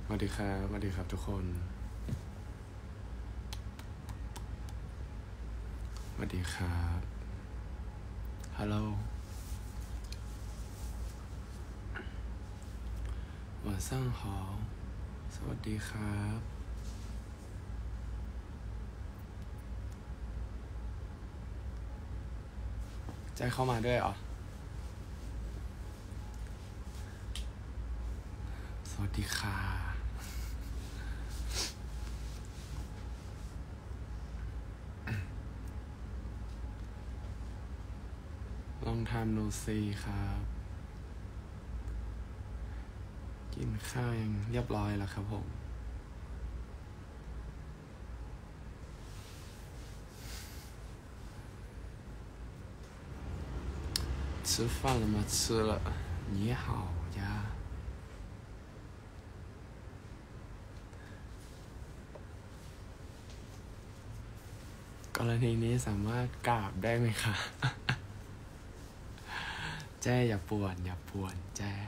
สวัสดีครับสวัสดีครับทุกคนสวัสดีครับฮัลโหล晚上好สวัสดีครับใจเข้ามาด้วยเหรอสวัสดีค่ะลองทำดูสิครับกินข้าวยังเรียบร้อยแล้วครับผม吃饭了吗？吃了。你好呀。กรณีนี้สามารถกราบได้ไหมคะ แจ้อย่าป่วนอย่าป่วนแจ้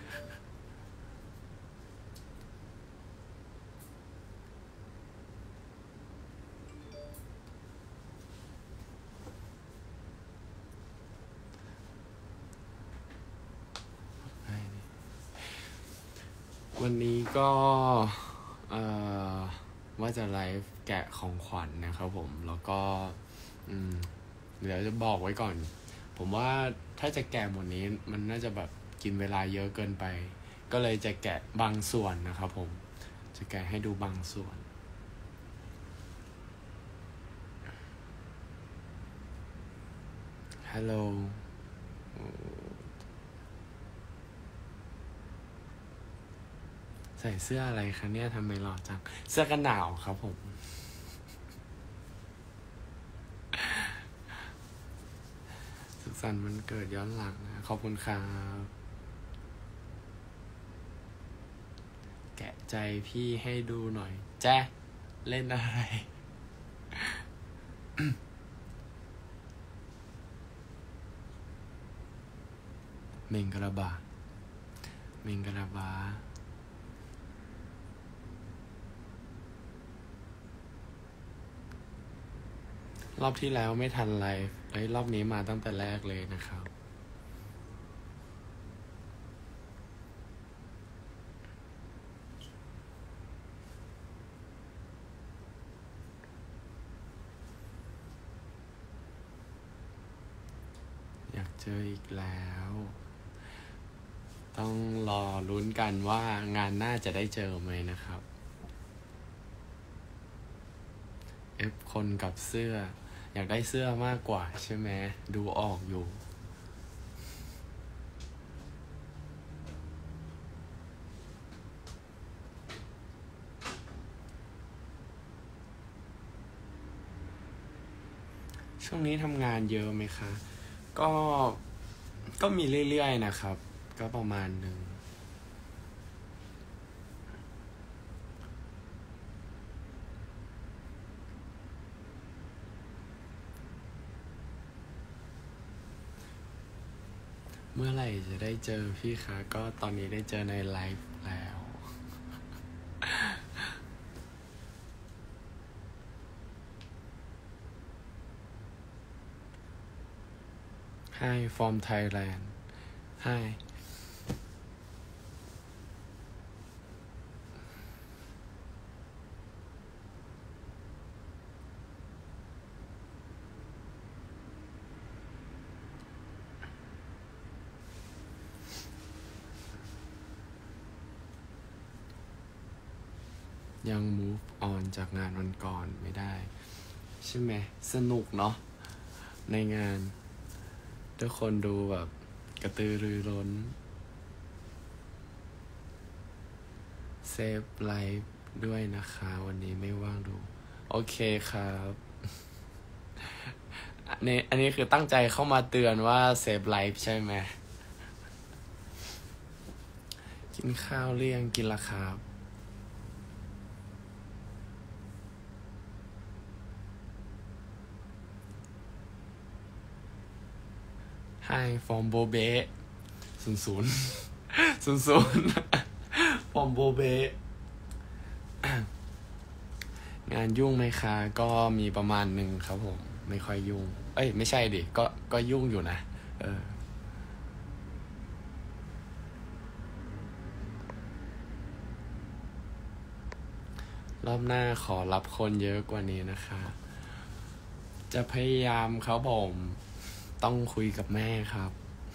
วันนี้ก็ว่าจะไลฟ์แกะของขวัญนะครับผมแล้วก็เดี๋ยวจะบอกไว้ก่อนผมว่าถ้าจะแกะหมดนี้มันน่าจะแบบกินเวลาเยอะเกินไปก็เลยจะแกะบางส่วนนะครับผมจะแกะให้ดูบางส่วนฮัลโหลใส่เสื้ออะไรคะเนี่ยทำไมหล่อจังเสื้อกันหนาวครับผมสุขสันต์วันเกิดย้อนหลังนะขอบคุณครับแกะใจพี่ให้ดูหน่อยแจ๊เล่นอะไร เมงกะลาบาเมงกะลาบารอบที่แล้วไม่ทันไลฟ์รอบนี้มาตั้งแต่แรกเลยนะครับอยากเจออีกแล้วต้องรอลุ้นกันว่างานหน้าจะได้เจอไหมนะครับคนกับเสื้ออยากได้เสื้อมากกว่าใช่ไหมดูออกอยู่ช่วงนี้ทำงานเยอะไหมคะก็มีเรื่อยๆนะครับก็ประมาณนึงเมื่อไหร่จะได้เจอพี่คะก็ตอนนี้ได้เจอในไลฟ์แล้ว Hi from Thailand Hi ยัง move on จากงานวันก่อนไม่ได้ใช่ไหมสนุกเนาะในงานทุกคนดูแบบกระตือรือร้นเซฟไลฟ์ด้วยนะคะวันนี้ไม่ว่างดูโอเคครับอันนี้คือตั้งใจเข้ามาเตือนว่าเซฟไลฟ์ใช่ไหมกินข้าวเรียงกินละครับ Hi from Bobe 00 00 from Bobe งานยุ่งไหมคะก็มีประมาณหนึ่งครับผมไม่ค่อยยุ่งเอ้ยไม่ใช่ดิก็ยุ่งอยู่นะรอบหน้าขอรับคนเยอะกว่านี้นะคะจะพยายามครับผมต้องคุยกับแม่ครับ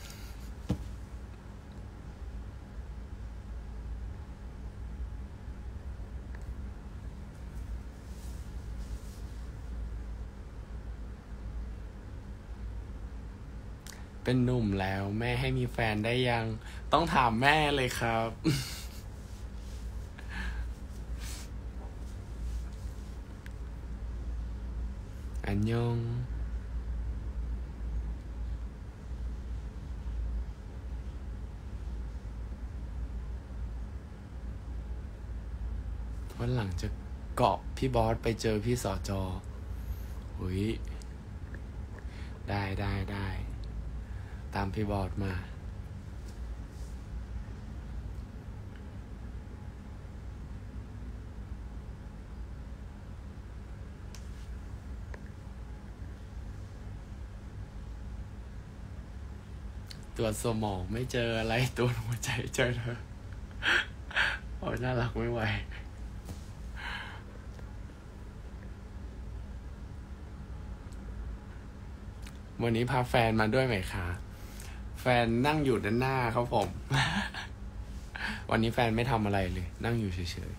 เป็นหนุ่มแล้วแม่ให้มีแฟนได้ยังต้องถามแม่เลยครับอันยองวันหลังจะเกาะพี่บอสไปเจอพี่สจหุยได้ตามพี่บอสมาตรวจสมองไม่เจออะไรตัวหัวใจเจอเธอโอ้ยน่ารักไม่ไหววันนี้พาแฟนมาด้วยไหมคะแฟนนั่งอยู่ด้านหน้าครับผม วันนี้แฟนไม่ทำอะไรเลยนั่งอยู่เฉย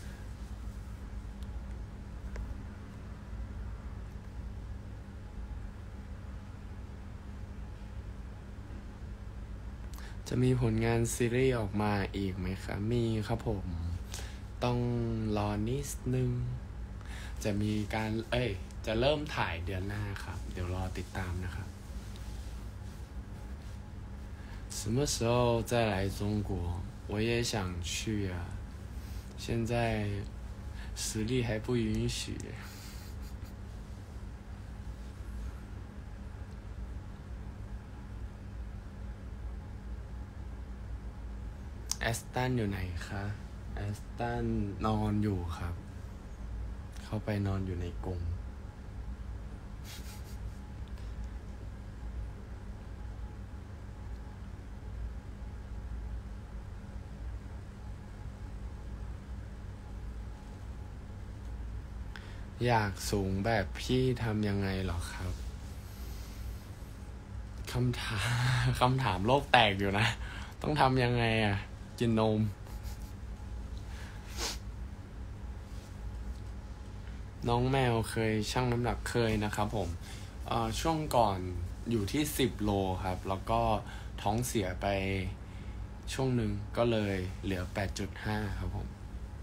ๆจะมีผลงานซีรีส์ออกมาอีกไหมคะมีครับผมต้องรอนิดนึงจะมีการจะเริ่มถ่ายเดือนหน้าครับเดี๋ยวรอติดตามนะครับ什么时候再来中国我也想去啊现在实力还不允许แอสตันอยู่ไหนคะแอสตันนอนอยู่ครับเข้าไปนอนอยู่ในกรงอยากสูงแบบพี่ทำยังไงหรอครับคำถามโลกแตกอยู่นะต้องทำยังไงอ่ะกินนมน้องแมวเคยชั่งน้ำหนักเคยนะครับผมช่วงก่อนอยู่ที่10 โลครับแล้วก็ท้องเสียไปช่วงหนึ่งก็เลยเหลือ 8.5 ครับผม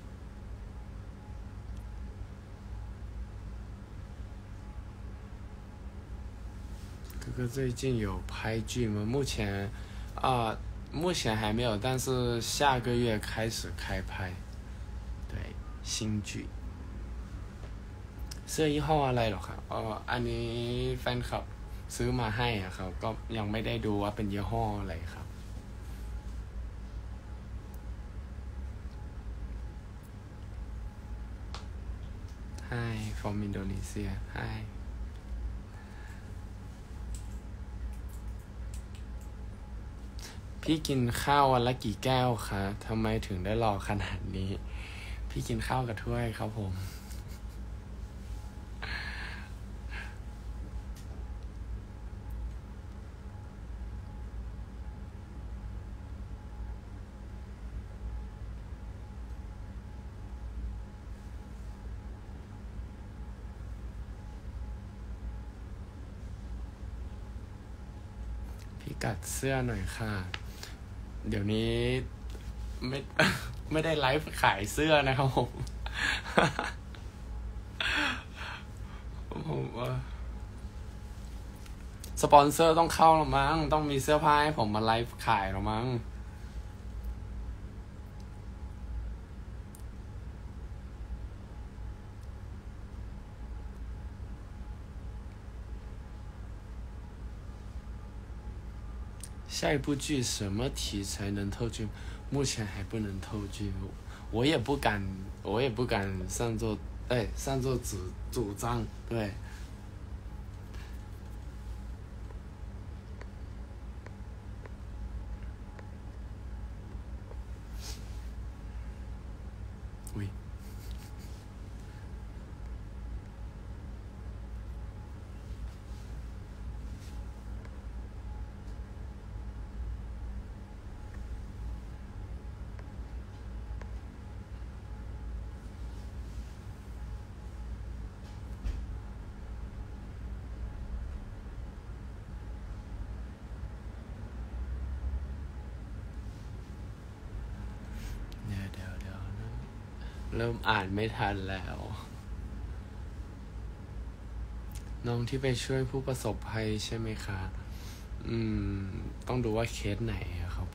哥哥最近有拍剧吗？目前还没有，但是下个月开始开拍。对，新剧เสื้อยี่ห้ออะไรหรอครับอันนี้แฟนคลับซื้อมาให้อะครับก็ยังไม่ได้ดูว่าเป็นยี่ห้ออะไรครับ Hi from Indonesia Hi พี่กินข้าววันละกี่แก้วคะทำไมถึงได้หล่อขนาดนี้พี่กินข้าวกับถ้วยครับผมพี่กัดเสื้อหน่อยค่ะเดี๋ยวนี้ไม่ ไม่ได้ไลฟ์ขายเสื้อนะครับผมผมว่าสปอนเซอร์ต้องเข้าหรอมั้งต้องมีเสื้อผ้าให้ผมมาไลฟ์ขายหรอมั้ง下一部剧什么题材能透剧目前还不能透剧我也不敢，我也不敢擅作主张，对。喂，เดี๋ยวนะเริ่มอ่านไม่ทันแล้ว น้องที่ไปช่วยผู้ประสบภัยใช่ไหมคะ ต้องดูว่าเคสไหนอะครับผม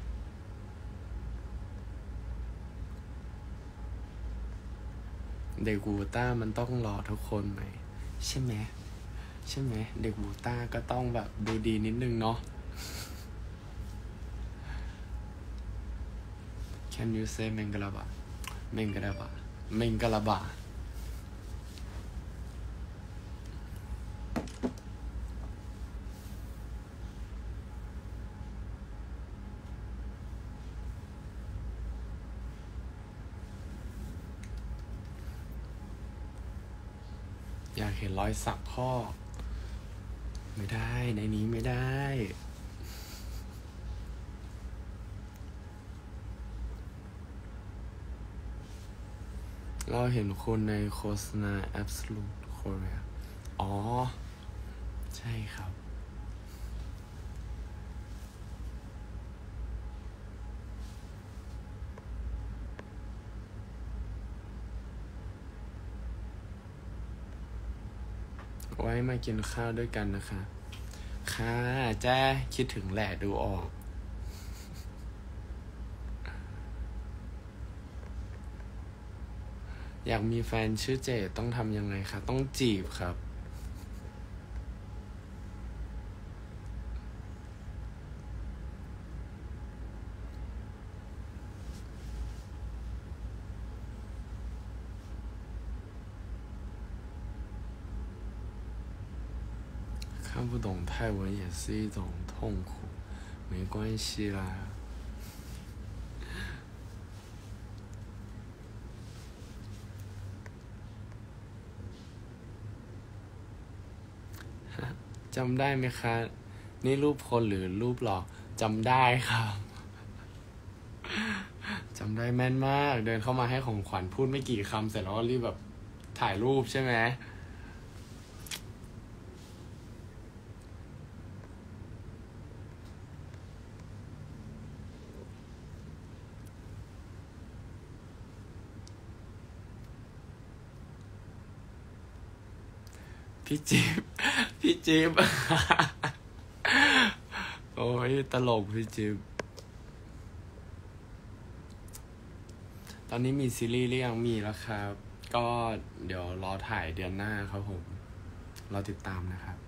เด็กบูต้ามันต้องรอทุกคนไหม ใช่ไหม ใช่ไหม เด็กบูต้าก็ต้องแบบดูดีนิดนึงเนาะ Can you say เมงกะลาบะเมงกะลาบะเมงกะลาบะอยากเห็นรอยสักพ่อ ไม่ได้ในนี้ไม่ได้ เราเห็นคุณในโฆษณา Absolute Korea อ๋อ ใช่ครับ ไว้มากินข้าวด้วยกันนะคะ ค่ะแจ้คิดถึงแหละดูออก อยากมีแฟนชื่อเจดต้องทำยังไงคะต้องจีบครับ 看不懂泰文也是一种痛苦，没关系啦。จำได้ไหมคะ นี่รูปคนหรือรูปหลอกจำได้ครับจำได้แม่นมาก เดินเข้ามาให้ของขวัญพูดไม่กี่คำเสร็จแล้วก็รีบแบบถ่ายรูปใช่ไหมพี่จิ๊บพี่จิ๊บ โอ้ยตลกพี่จิ๊บตอนนี้มีซีรีส์หรือยังมีแล้วครับ ก็เดี๋ยวรอถ่ายเดือนหน้าครับผมรอติดตามนะครับ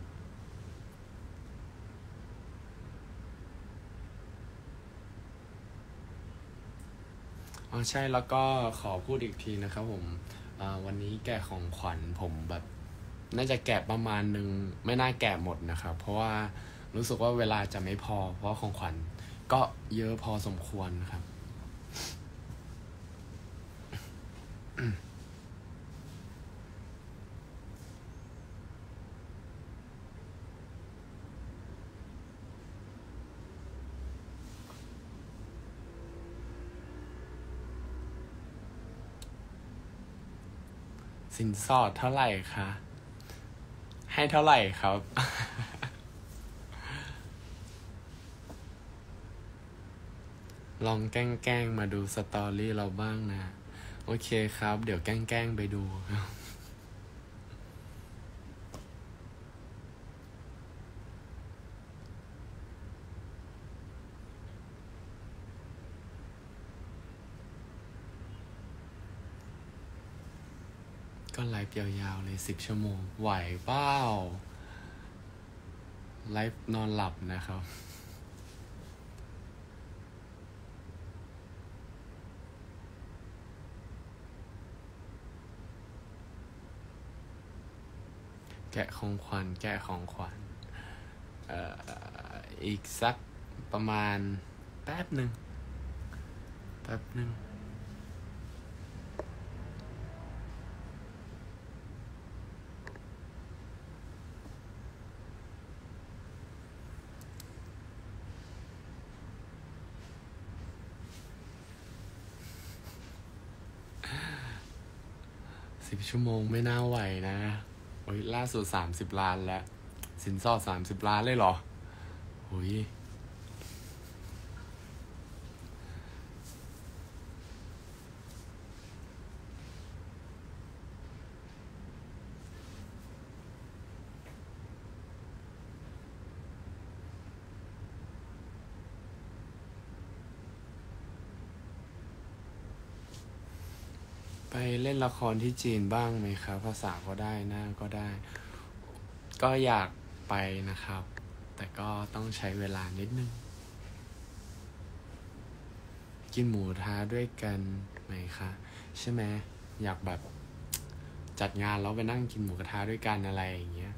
อ๋อใช่แล้วก็ขอพูดอีกทีนะครับผมวันนี้แกะของขวัญผมแบบน่าจะแกะประมาณนึงไม่น่าแกะหมดนะครับเพราะว่ารู้สึกว่าเวลาจะไม่พอเพราะของขวัญก็เยอะพอสมควรครับสินสอดเท่าไหร่คะให้เท่าไหร่ครับ ลองแกล้งมาดูสตอรี่เราบ้างนะโอเคครับเดี๋ยวแกล้งไปดูครับก็ไลฟ์ยาวๆเลย10 ชั่วโมงไหวเปล่าไลฟ์นอนหลับนะครับ . อแกะของขวัญอีกสักประมาณแป๊บหนึ่ง10 ชั่วโมงไม่น่าไหวนะโอ้ยล่าสุด30 ล้านแล้วสินสอด30 ล้านเลยเหรอโอ้ยไปเล่นละครที่จีนบ้างไหมครับภาษาก็ได้หน้าก็ได้ก็อยากไปนะครับแต่ก็ต้องใช้เวลานิดนึงกินหมูทะด้วยกันไหมคะใช่ไหมอยากแบบจัดงานแล้วไปนั่งกินหมูกระทะด้วยกันอะไรอย่างเงี้ย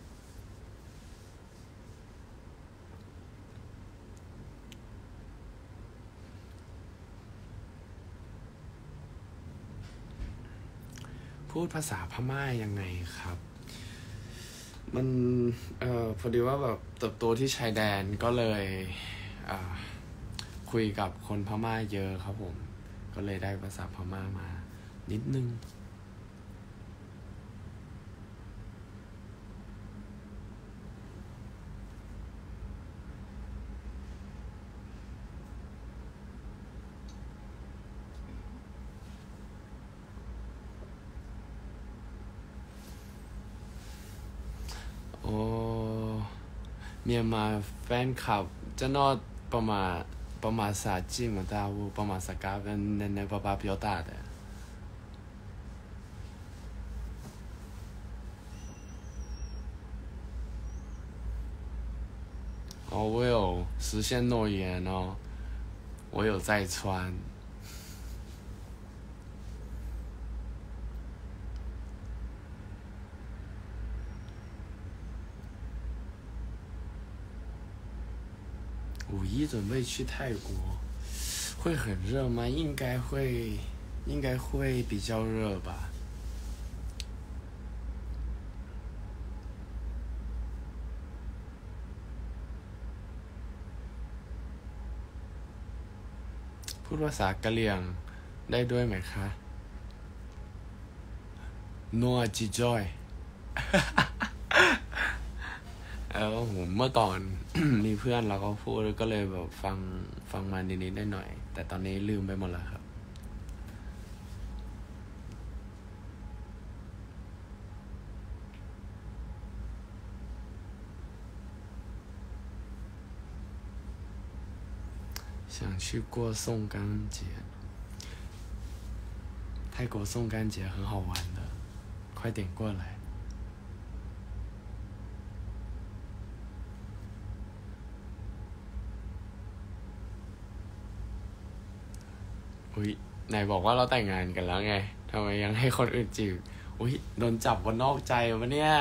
พูดภาษาพม่ายังไงครับมันพอดีว่าแบบเติบโตที่ชายแดนก็เลยคุยกับคนพม่าเยอะครับผมก็เลยได้ภาษาพม่ามานิดนึงโอ้เมียนมาแฟนคลับจะนอดประมาณสาจิมาตาวูประมาณสกาเป็นในปะปะเปียวตา的哦，我有实现诺言哦，我有在穿。5一准备去泰国，会很热吗？应该会比较热吧。พูดภาษากะเหรี่ยงได้ด้วยไหมคะนัวจิจอยผมเมื่อก่อน มีเพื่อนเราก็พูดก็เลยแบบฟังมานิดๆหน่อยๆแต่ตอนนี้ลืมไปหมดแล้วครับ想去过宋干节泰国宋干节很好玩的快点过来อุ๊ยไหนบอกว่าเราแต่งงานกันแล้วไงทำไมยังให้คนอื่นจีบอุ๊ยโดนจับว่านอกใจวะเนี่ย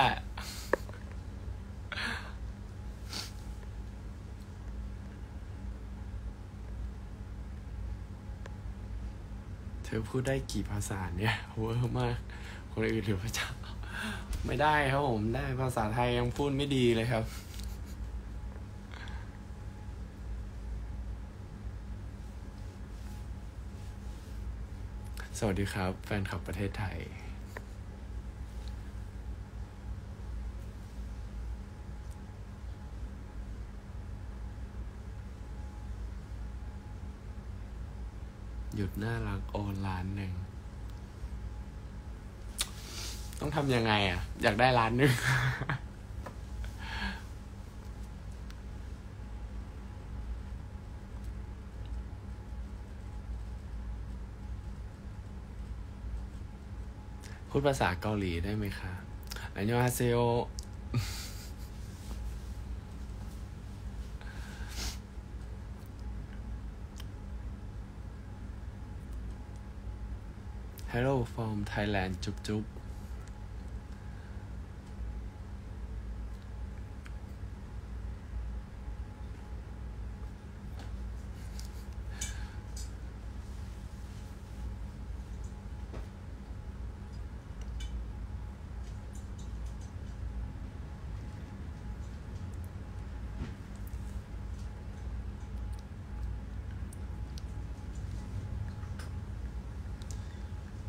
เธอพูดได้กี่ภาษาเนี่ยเวอร์มากคนอื่นถือว่าจะไม่ได้ครับผมได้ภาษาไทยยังพูดไม่ดีเลยครับสวัสดีครับแฟนคลับประเทศไทยหยุดน่ารักโอนล้านหนึ่งต้องทำยังไงอ่ะอยากได้ล้านหนึ่งพูดภาษาเกาหลีได้ไหมคะอันยองฮาเซโอHello from Thailand จุ๊บ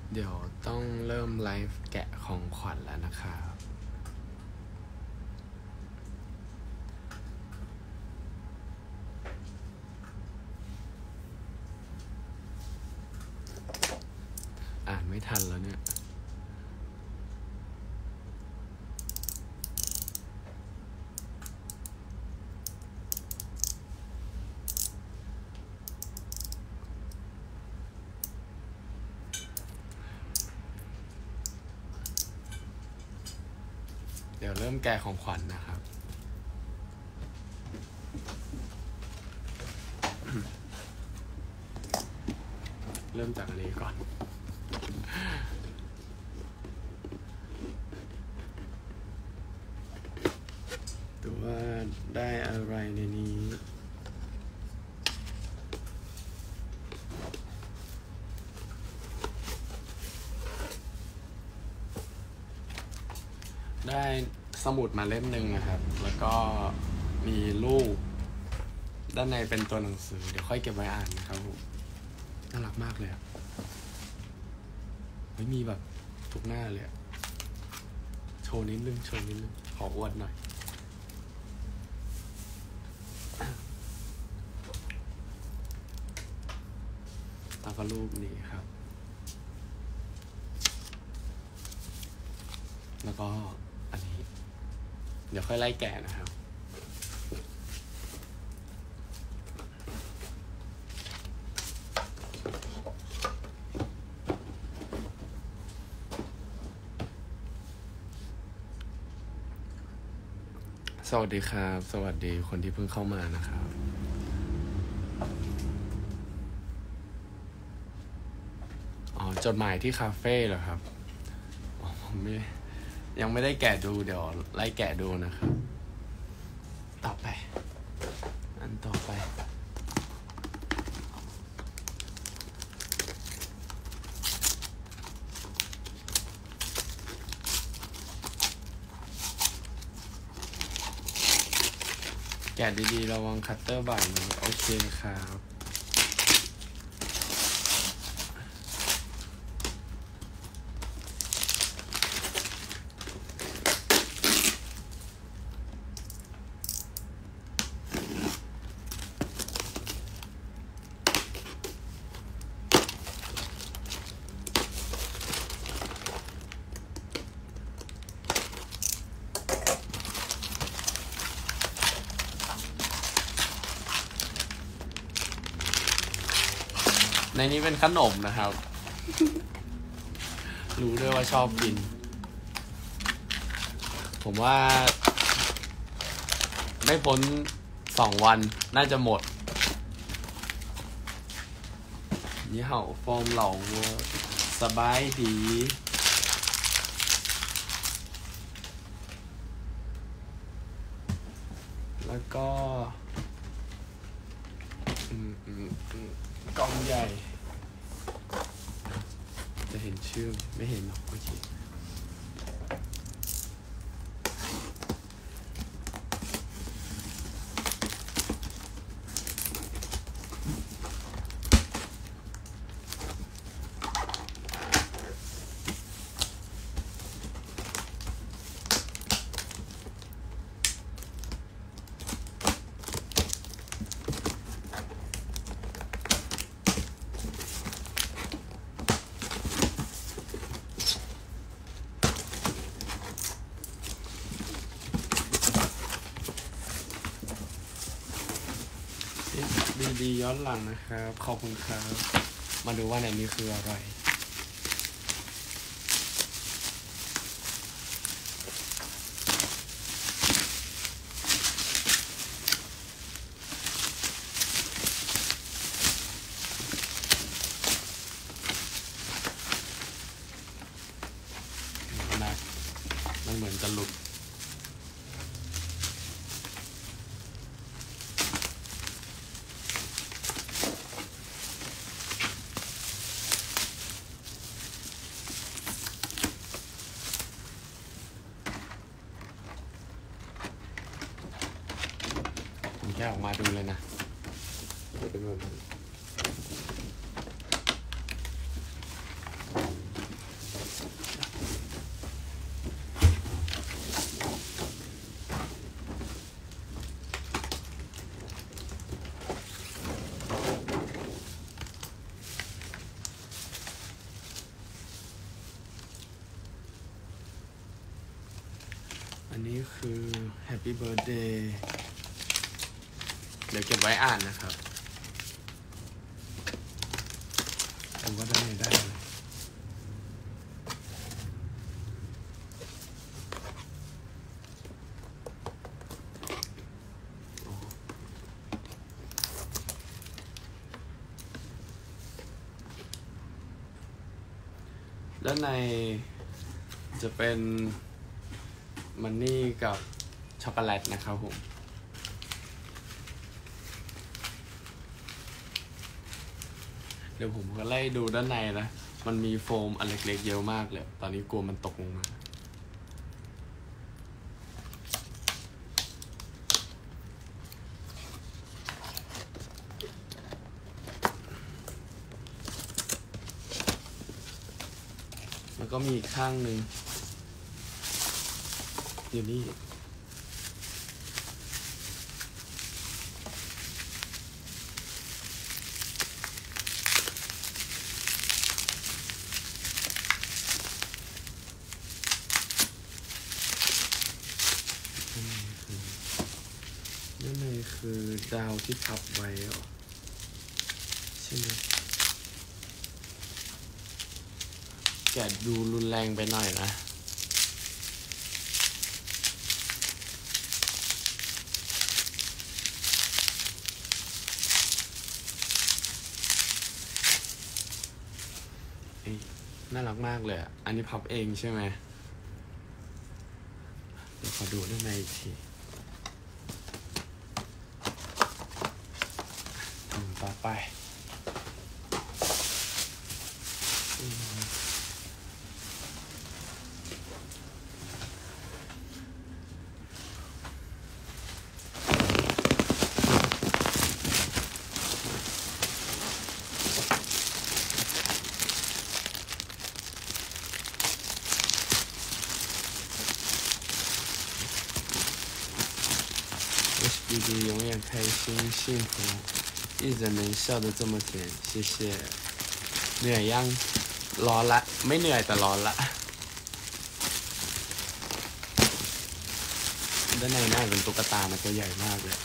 เดี๋ยวต้องเริ่มไลฟ์แกะของขวัญแล้วนะครับอ่านไม่ทันแล้วเนี่ยเดี๋ยวเริ่มแกะของขวัญนะครับ เริ่มจากอันนี้ก่อนดูว่าได้อะไรในนี้ได้สมุดมาเล่มหนึ่งนะครับ แล้วก็มีรูปด้านในเป็นตัวหนังสือเดี๋ยวค่อยเก็บไว้อ่านนะครับผมน่ารักมากเลยอะไม่มีแบบทุกหน้าเลยโชว์นิดนึงขออวดหน่อยแล้วก็รูปนี้ครับแล้วก็อันนี้เดี๋ยวค่อยไล่แกะนะครับสวัสดีครับสวัสดีคนที่เพิ่งเข้ามานะครับอ๋อจดหมายที่คาเฟ่เหรอครับผมยังไม่ได้แกะดูเดี๋ยวไล่แกะดูนะครับต่อไปอันต่อไปแกะดีๆระวังคัตเตอร์บาดนะโอเคครับในนี้เป็นขนมนะครับ รู้ด้วยว่าชอบกินผมว่าไม่พ้น2 วันน่าจะหมดนี่เห่าฟอร์มเหล่าวัวสบายดีแล้วก็กล่องใหญ่จะเห็นชื่อไม่เห็นหรอกโอเคดีย้อนหลังนะครับขอบคุณครับมาดูว่าในนี้คืออะไรนะมันเหมือนจะหลุดแค่ออกมาดูเลยนะเป็นแบบนั้นนี้คือ Happy Birthday เดี๋ยวเก็บไว้อ่านนะครับดูว่าได้เลยด้านในจะเป็นมันนี่กับช็อกโกแลตนะครับผมเดี๋ยวผมก็ไล่ดูด้านในนะมันมีโฟมอันเล็กๆเยอะมากเลยตอนนี้กลัวมันตกลงมาแล้วก็มีอีกข้างหนึ่งอยู่นี่นั่นเองคือดาวที่พับไว้เหรอใช่ไหมแกะดูรุนแรงไปหน่อยนะน่ารักมากเลยอ่ะอันนี้พับเองใช่ไหมเดี๋ยวขอดูด้านในอีกทีต่อไปHBD永远开心幸福一直能笑得这么甜谢谢เหนื่อยยังร้อนละไม่เหนื่อยแต่ร้อนละด้านในน่าเป็นตุ๊กตามันตัวใหญ่มากเลย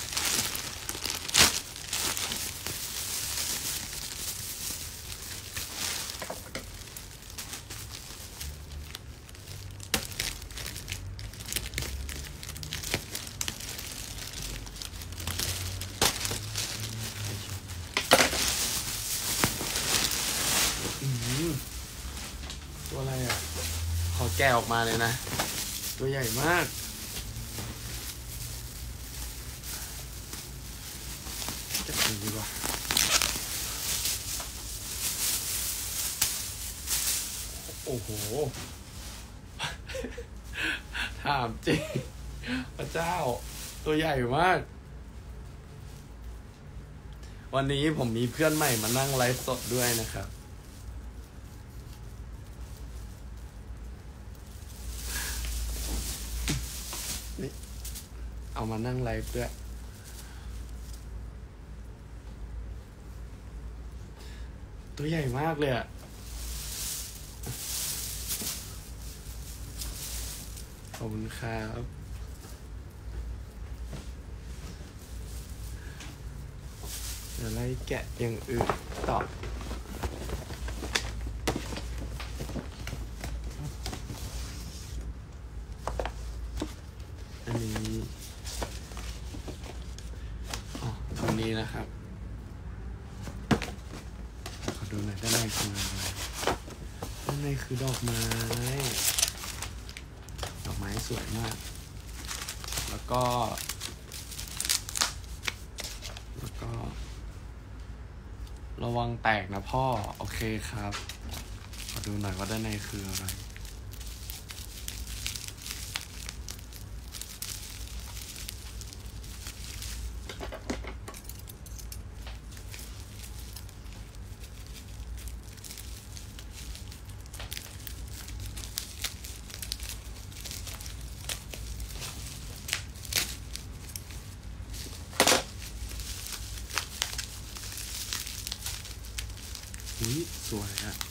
ตัวอะไรอ่ะขอแกะออกมาเลยนะตัวใหญ่มากจะกินดีกว่าโอ้โหถามจริงพระเจ้าตัวใหญ่มากวันนี้ผมมีเพื่อนใหม่มานั่งไลฟ์สดด้วยนะครับนี่เอามานั่งไลฟ์ด้วยตัวใหญ่มากเลยอ่ะขอบคุณครับเดี๋ยวไล่แกะอย่างอื่นต่ออันนี้ตรงนี้นะครับขอดูหน่อยด้านในคืออะไรด้านในคือดอกไม้สวยมากแล้วก็ระวังแตกนะพ่อโอเคครับขอดูหน่อยว่าด้านในคืออะไรสวยอ่ะ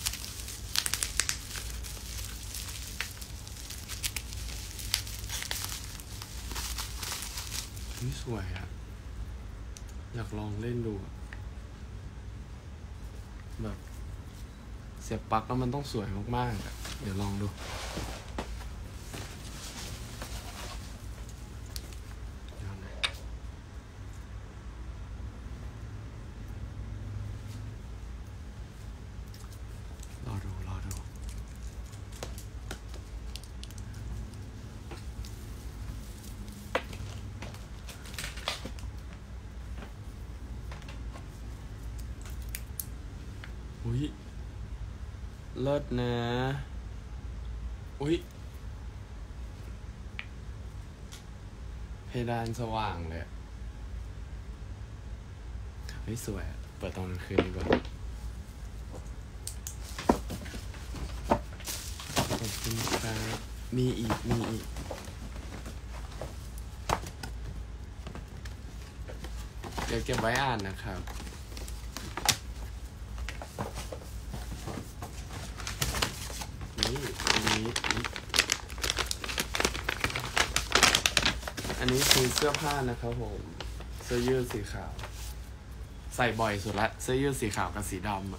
นี่สวยอะอยากลองเล่นดูแบบเสียบปลั๊กแล้วมันต้องสวยมากๆอะเดี๋ยวลองดูรอดูอุ้ยเลิศนะอุ้ยเพดานสว่างเลยเฮ้ยสวยอะเปิดตอนกลางคืนดีกว่าขอบคุณครับมีอีกเดี๋ยวเก็บไว้อ่านนะครับอันนี้คือเสื้อผ้านะครับผมเสื้อยืดสีขาวใส่บ่อยสุดละเสื้อยืดสีขาวกับสีดำ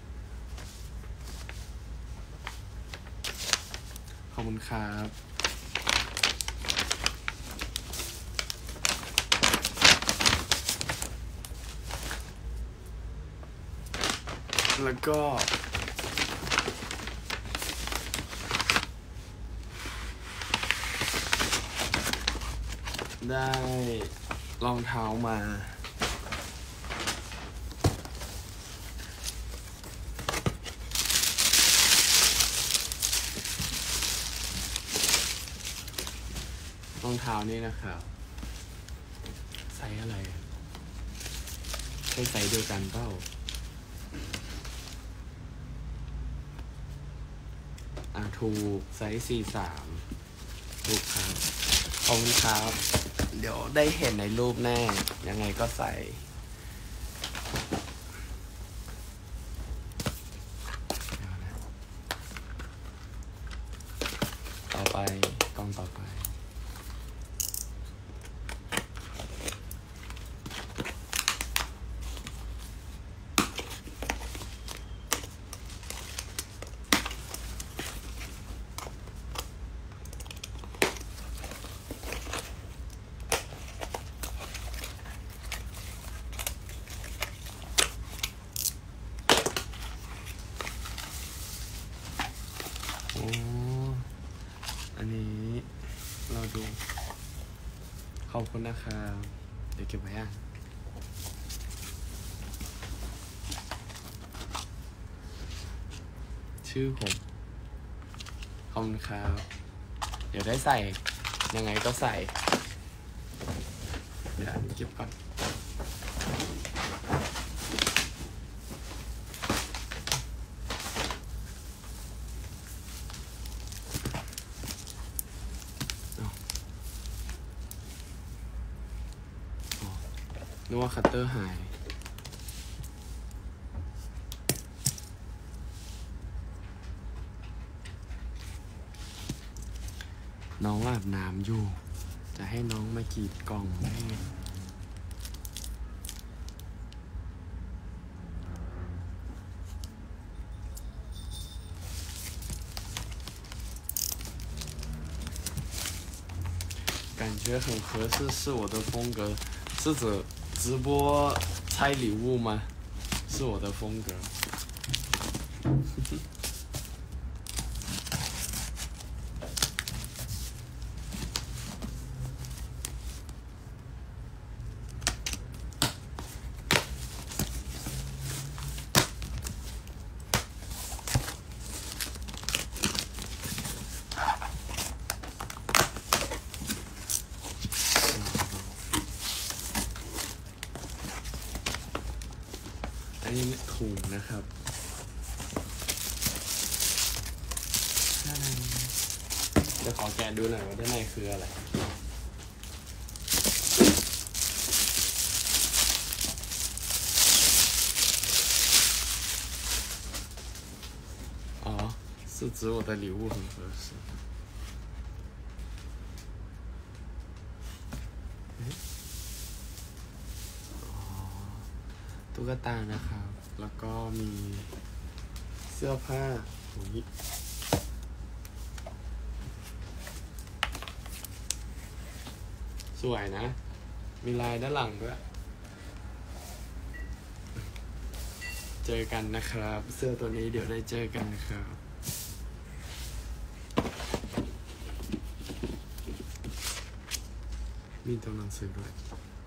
ขอบคุณครับแล้วก็ได้รองเท้ามารองเท้านี่นะครับไซส์อะไรใช่ไซส์เดียวกันเปล่าถูกไซส์43ถูกครับขอบคุณครับเดี๋ยวได้เห็นในรูปแน่ยังไงก็ใส่ต่อไปกล้องต่อไปอันนี้เราดูขอบคุณนะครับเดี๋ยวเก็บไว้ชื่อผมขอบคุณครับเดี๋ยวได้ใส่ยังไงก็ใส่เดี๋ยวอันนี้เก็บก่อนนึกว่าคัตเตอร์หายน้องอาบน้ำอยู่จะให้น้องมากรีดกล่องได้ไง感觉很合适是我的风格是指直播拆礼物吗是我的风格อันนี้ถุงนะครับเดี๋ยวขอแกะดูหน่อยว่าด้านในคืออะไรอ๋อ是指我的礼物很合适ตุ๊กตานะครับแล้วก็มีเสื้อผ้าสวยนะมีลายด้านหลังด้วยเจอกันนะครับเสื้อตัวนี้เดี๋ยวได้เจอกันนะครับมีตัวหนังสือด้วย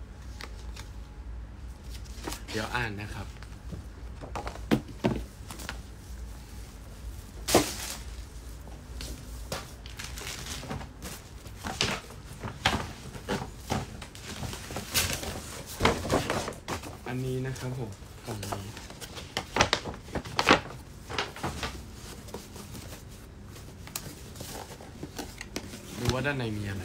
เดี๋ยวอ่านนะครับอันนี้นะครับผมกล่องนี้ดูว่าด้านในมีอะไร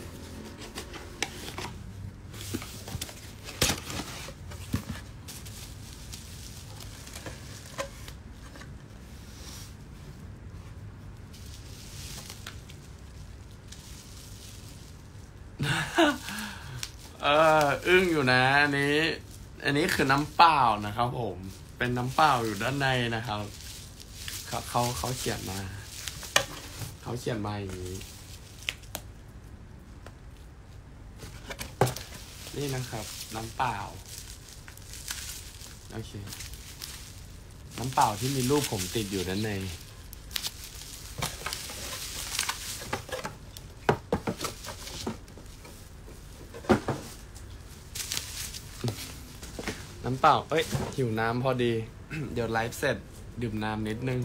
อึ้งอยู่นะอันนี้คือน้ำเปล่านะครับผมเป็นน้ำเปล่าอยู่ด้านในนะครับเขาเขียนมาอย่างนี้นี่นะครับน้ำเปล่าโอเคน้ำเปล่าที่มีรูปผมติดอยู่ด้านในน้ำเปล่าหิวน้ำพอดี เดี๋ยวไลฟ์เสร็จดื่มน้ำนิดนึง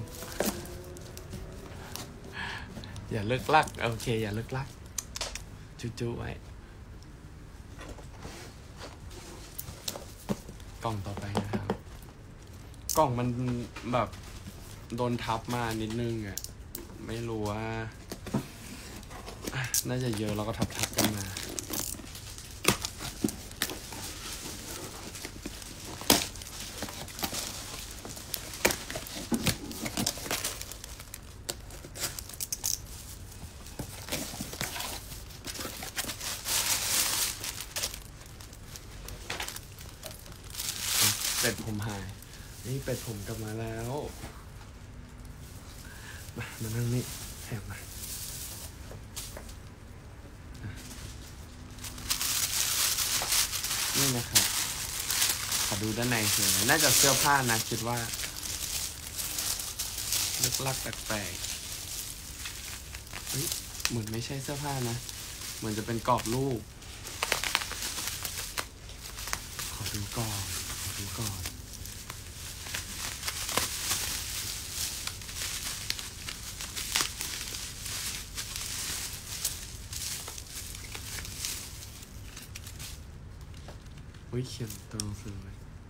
อย่าเลิกลักโอเคอย่าเลิกลักจุ๊ไว้กล่องต่อไปนะครับกล่องมันแบบโดนทับมานิดนึงอ่ะไม่รู้ว่าน่าจะเยอะแล้วก็ทับกันมาเป็ดผมหายนี่เป็ดผมกลับมาแล้วมานั่งนี่แอบมานี่นะครับขอดูด้านในสิน่าจะเสื้อผ้านะคิดว่าลึกลักแปลกๆเหมือนไม่ใช่เสื้อผ้านะเหมือนจะเป็นกรอบรูปขอดูก่อนเขียนตัวหนังสือ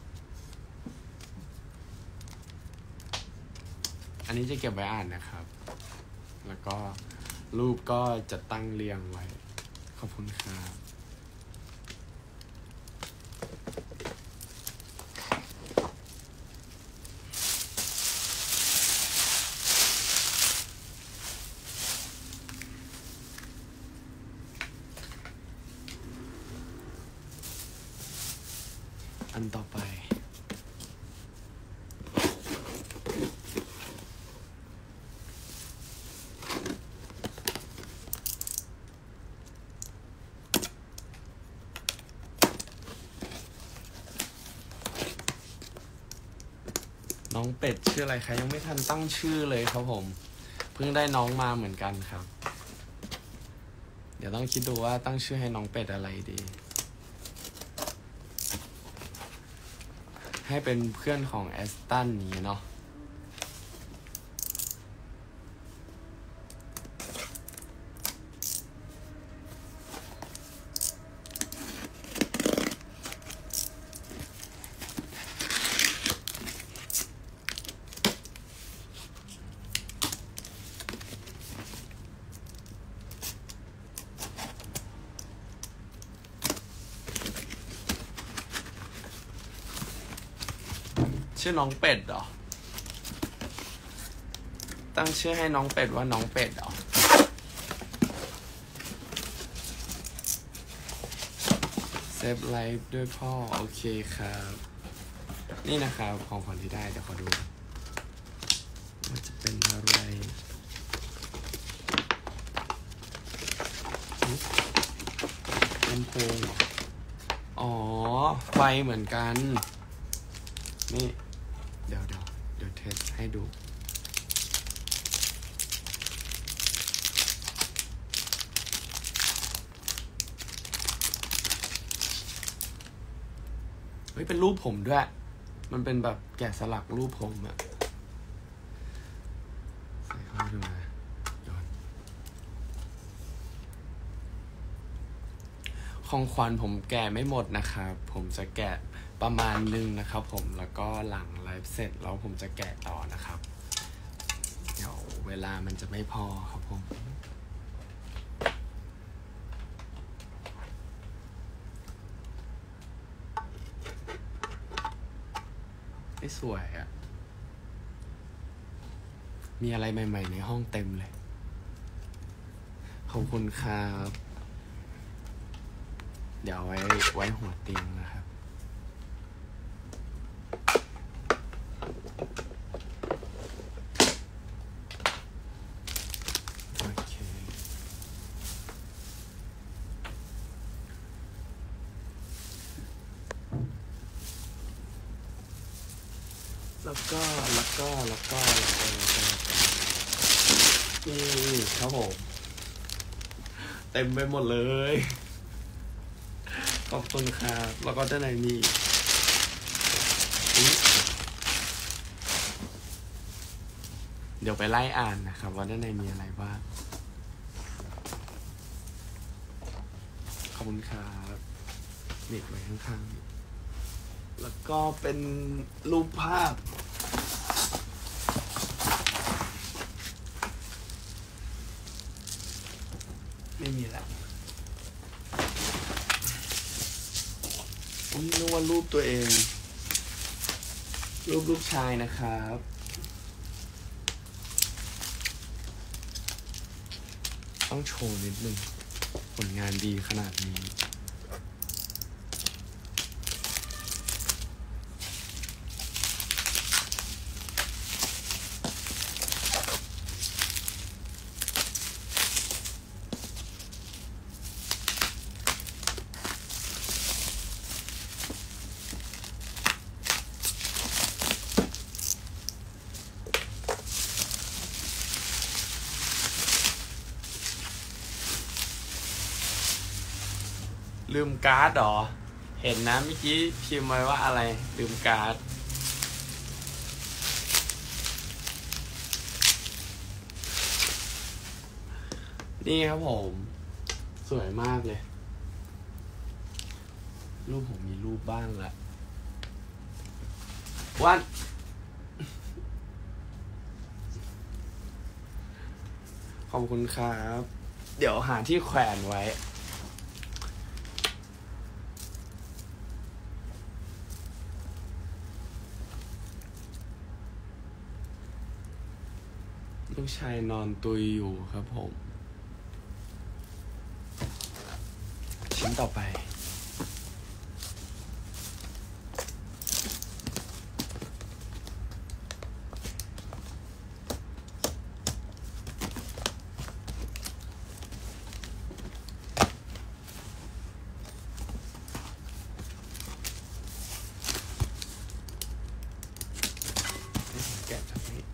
อันนี้จะเก็บไว้อ่านนะครับแล้วก็รูปก็จะตั้งเรียงไว้ขอบคุณครับอันต่อไปน้องเป็ดชื่ออะไรคะยังไม่ทันตั้งชื่อเลยครับผมเพิ่งได้น้องมาเหมือนกันครับเดี๋ยวต้องคิดดูว่าตั้งชื่อให้น้องเป็ดอะไรดีให้เป็นเพื่อนของแอสตันนี้เนาะชื่อน้องเป็ดเหรอตั้งชื่อให้น้องเป็ดว่าน้องเป็ดเหรอเซฟไลฟ์ด้วยพ่อโอเคครับนี่นะครับของขวัญที่ได้เดี๋ยวขอดูว่าจะเป็นอะไรลำโพงอ๋อไฟเหมือนกันนี่เดี๋ยวเทสให้ดูเฮ้ยเป็นรูปผมด้วยมันเป็นแบบแกะสลักรูปผมอะใส่เข้าดูนะย้อนของขวัญผมแกะไม่หมดนะครับผมจะแกะประมาณนึงนะครับผมแล้วก็หลังไลฟ์เสร็จแล้วผมจะแกะต่อนะครับเดี๋ยวเวลามันจะไม่พอครับผมไม่สวยอะมีอะไรใหม่ๆในห้องเต็มเลยขอบคุณครับเดี๋ยวไว้หัวเตียงนะครับโอเคแล้วก็นี่ครับผมเต็มไปหมดเลยขอบคุณครับแล้วก็ด้านในนี่เดี๋ยวไปไล่อ่านนะครับว่าด้านในมีอะไรบ้างขอบคุณครับนี่ไว้ข้างๆแล้วก็เป็นรูปภาพไม่มีแล้วนึกว่ารูปตัวเองรูปลูกชายนะครับต้องโชว์นิดนึงผลงานดีขนาดนี้ลืมการ์ดหรอเห็นนะเมื่อกี้พิมพ์ไว้ว่าอะไรลืมการ์ดนี่ครับผมสวยมากเลยรูปผมมีรูปบ้างละวันขอบคุณครับเดี๋ยวหาที่แขวนไว้ลูกชายนอนตุยอยู่ครับผมชิ้นต่อไปแกะจากนี้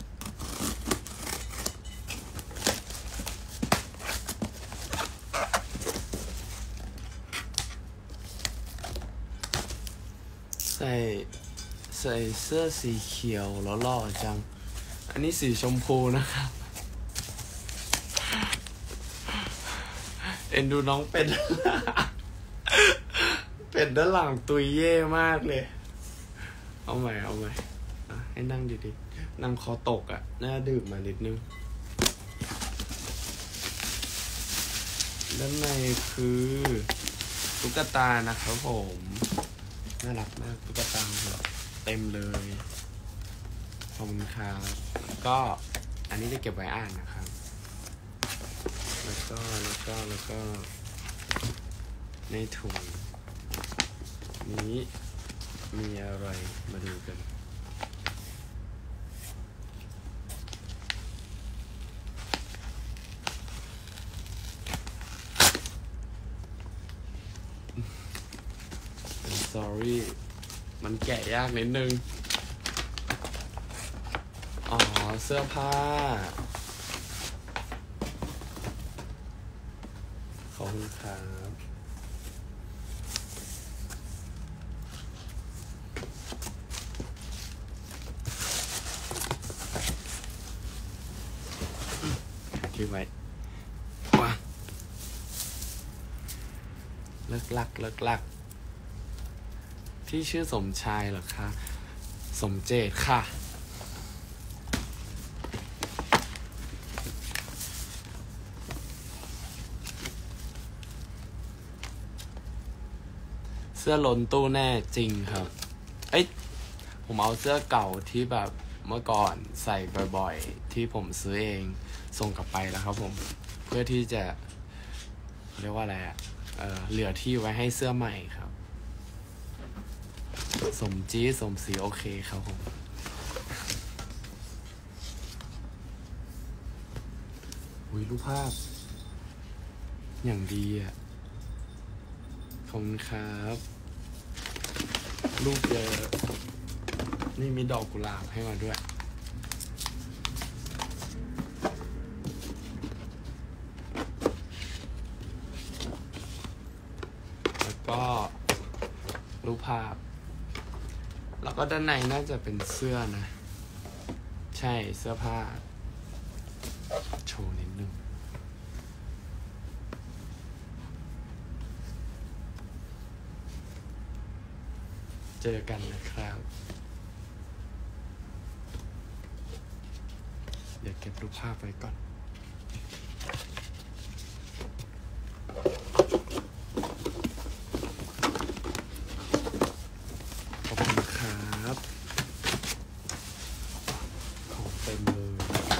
ใส่เสื้อสีเขียวแล้วหล่อจังอันนี้สีชมพูนะครับเอ็นดูน้องเป็ด เป็ดด้านหลังตุยเย่มากเลยเอาใหม่ให้นั่งดีๆนั่งคอตกอ่ะน่าดื่มมานิดนึงด้านในคือตุ๊กตานะครับผมน่ารักมากตุ๊กตาเต็มเลยขอบคุณครับก็อันนี้จะเก็บไว้อ่านนะครับแล้วก็ในถุงนี้มีอะไรมาดูกันsorry มันแกะยากนิดนึงอ๋อเสื้อผ้าขอบคุณครับคิดไว้ว้าเลิกลักที่ชื่อสมชายเหรอคะสมเจตค่ะเสื้อล้นตู้แน่จริงครับผมเอาเสื้อเก่าที่แบบเมื่อก่อนใส่บ่อยๆที่ผมซื้อเองส่งกลับไปแล้วครับผมเพื่อที่จะเรียกว่าอะไรเหลือที่ไว้ให้เสื้อใหม่ครับสมจี้สมสีโอเคครับผมอุ้ยรูปภาพอย่างดีอ่ะขอบคุณครับรูปเยอะนี่มีดอกกุหลาบให้มาด้วยแล้วก็รูปภาพแล้วก็ด้านในน่าจะเป็นเสื้อนะใช่เสื้อผ้าโชว์นิดนึงเจอกันนะครับเดี๋ยวเก็บรูปภาพไว้ก่อนขอบคุณครับของเต็มเลย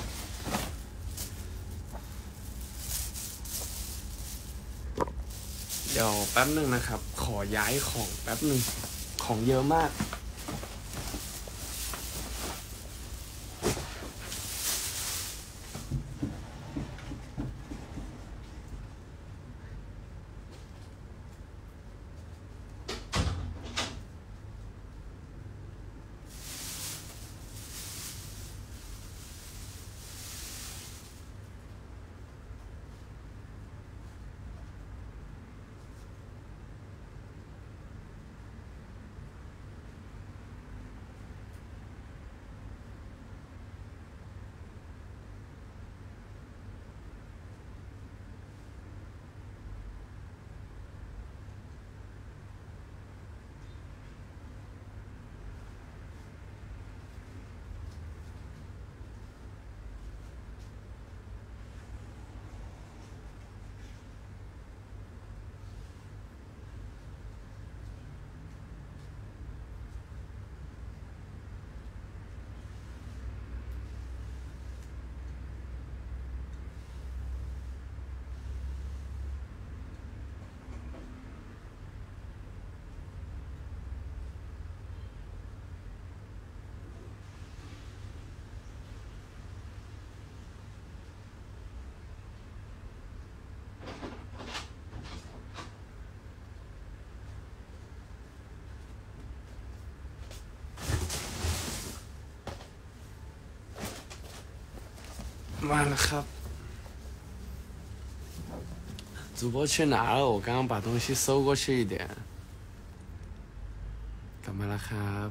เดี๋ยวแป๊บนึงนะครับขอย้ายของแป๊บนึงของเยอะมากมาแล้วครับ主播去哪了我刚刚把东西收过去一点กลับมาแล้วครับ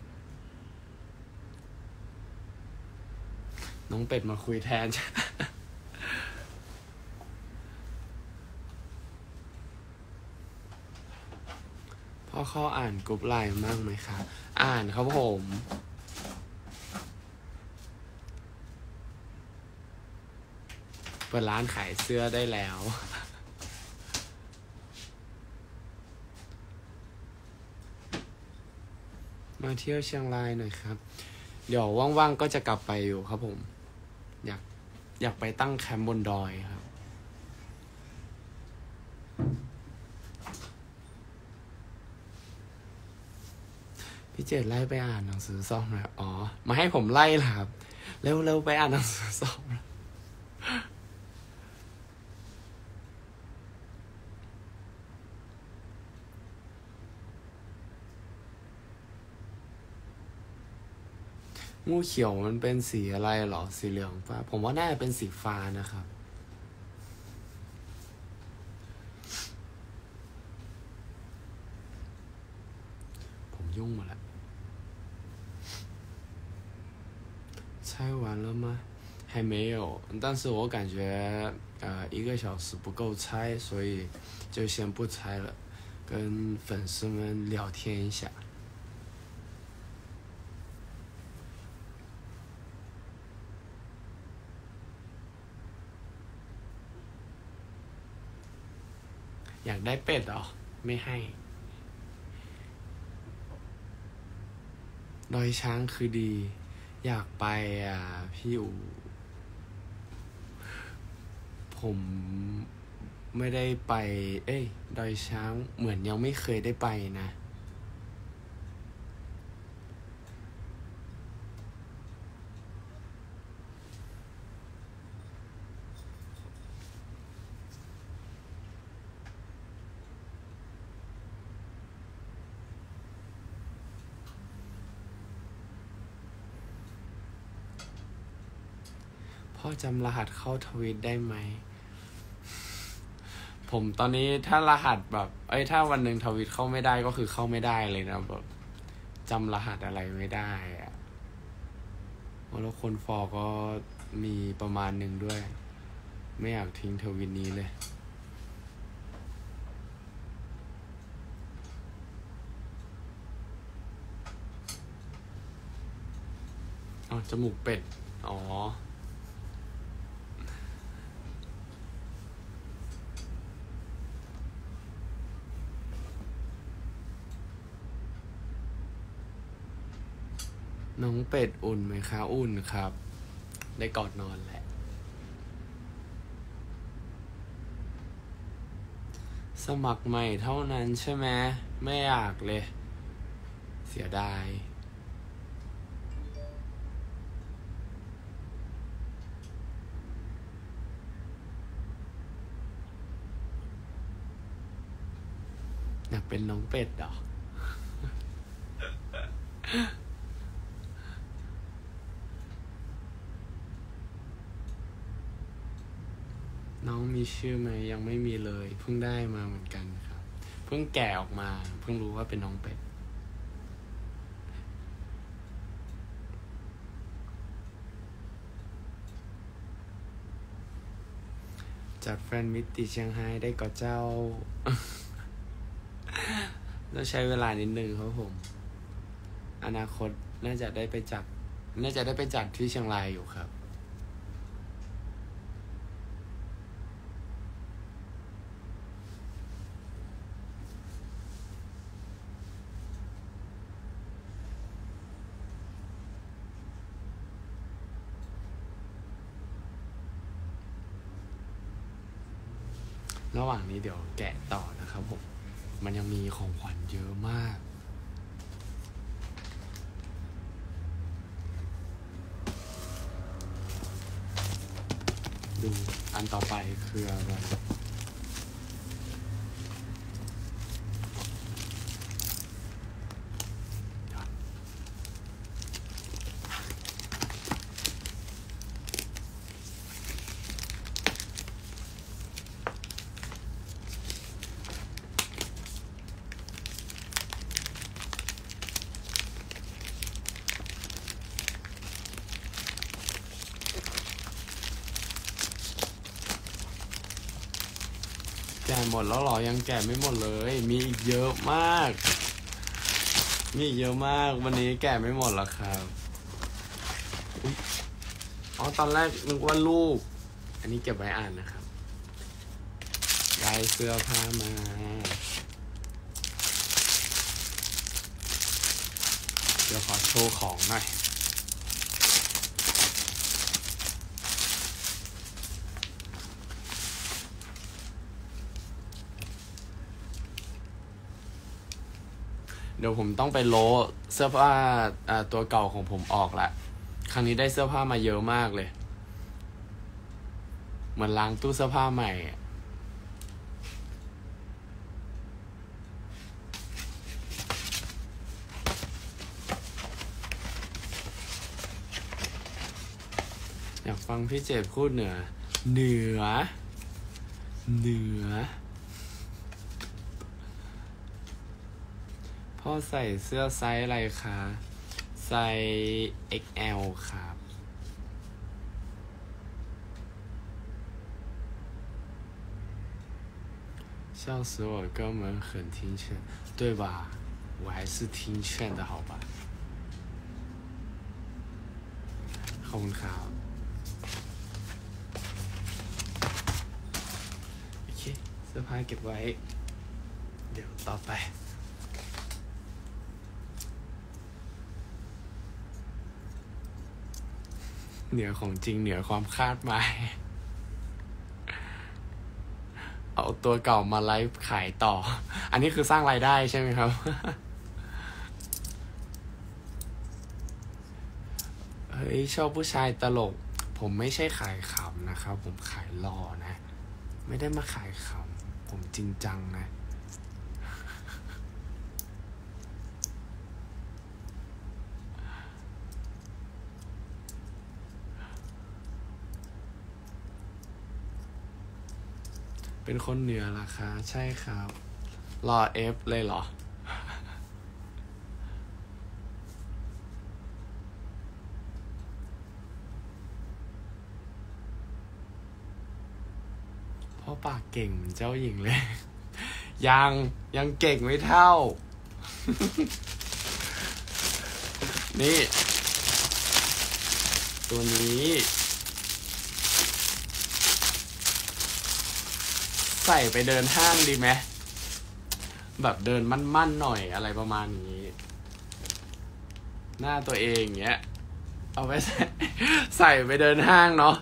น้องเป็ดมาคุยแทน พ่อเข้าอ่านกรุ๊ปไลน์มากไหมครับอ่านครับผมเปิดร้านขายเสื้อได้แล้ว มาเที่ยวเชียงรายหน่อยครับเดี๋ยวว่างๆก็จะกลับไปอยู่ครับผมอยากไปตั้งแคมป์บนดอยครับพี่เจ็ดไล่ไปอ่านหนังสือซ่อมเลยอ๋อมาให้ผมไล่ล่ะครับเร็วๆไปอ่านหนังสือซ่อมงูเขียวมันเป็นสีอะไรหรอสีเหลืองฟ้าผมว่าน่าจะเป็นสีฟ้านะครับผมยุ่งหมดแล้ว猜完了吗还没有但是我感觉1个小时不够猜所以就先不猜了跟粉丝们聊天一下อยากได้เป็ดเหรอไม่ให้ดอยช้างคือดีอยากไปพี่อูผมไม่ได้ไปดอยช้างเหมือนยังไม่เคยได้ไปนะพ่อจำรหัสเข้าทวิตได้ไหมผมตอนนี้ถ้ารหัสแบบถ้าวันหนึ่งทวิตเข้าไม่ได้ก็คือเข้าไม่ได้เลยนะแบบจำรหัสอะไรไม่ได้อะแล้วคนฟอก็มีประมาณหนึ่งด้วยไม่อยากทิ้งทวิตนี้เลยอ๋อจมูกเป็ดอ๋อน้องเป็ดอุ่นไหมคะอุ่นครับได้กอดนอนแหละสมัครใหม่เท่านั้นใช่ไหมไม่อยากเลยเสียดายอยากเป็นน้องเป็ดเหรอน้องมีชื่อไหมยังไม่มีเลยเพิ่งได้มาเหมือนกันครับเพิ่งแกะออกมาเพิ่งรู้ว่าเป็นน้องเป็ดจัดแฟนมิตติเชียงไฮ้ได้ก็เจ้าต้องใช้เวลานิดนึงครับผมอนาคตน่าจะได้ไปจัดที่เชียงรายอยู่ครับระหว่างนี้เดี๋ยวแกะต่อนะครับผมมันยังมีของขวัญเยอะมากดูอันต่อไปคืออะไรแกะหมดแล้วหรอยังแกะไม่หมดเลยมีอีกเยอะมากวันนี้แกะไม่หมดหรอกครับอ๋อตอนแรกนึกว่าลูกอันนี้เก็บไว้อ่านนะครับได้เสื้อผ้ามาเดี๋ยวขอโชว์ของหน่อยเดี๋ยวผมต้องไปโละเสื้อผ้าตัวเก่าของผมออกละครั้งนี้ได้เสื้อผ้ามาเยอะมากเลยเหมือนล้างตู้เสื้อผ้าใหม่อยากฟังพี่เจดพูดเหนือพ่อใส่เสื้อไซส์อะไรคะไซส์ XL ครับ笑死我哥们很听劝对吧我还是听劝的好吧ขอบคุณครับโอเคเสื้อผ้าเก็บไว้เดี๋ยวต่อไปเหนือของจริงเหนือความคาดหมายเอาตัวเก่ามาไลฟ์ขายต่ออันนี้คือสร้างรายได้ใช่ไหมครับเฮ้ยชอบผู้ชายตลกผมไม่ใช่ขายขำนะครับผมขายหล่อนะไม่ได้มาขายขำผมจริงจังนะเป็นคนเหนือล่ะคะใช่ครับรอเอฟเลยเหรอพ่อปากเก่งเหมือนเจ้าหญิงเลย ยังเก่งไม่เท่า นี่ตัวนี้ใส่ไปเดินห้างดีไหมแบบเดินมั่นๆหน่อยอะไรประมาณนี้หน้าตัวเองเงี้ยเอาไปใส่ไปเดินห้างเนาะ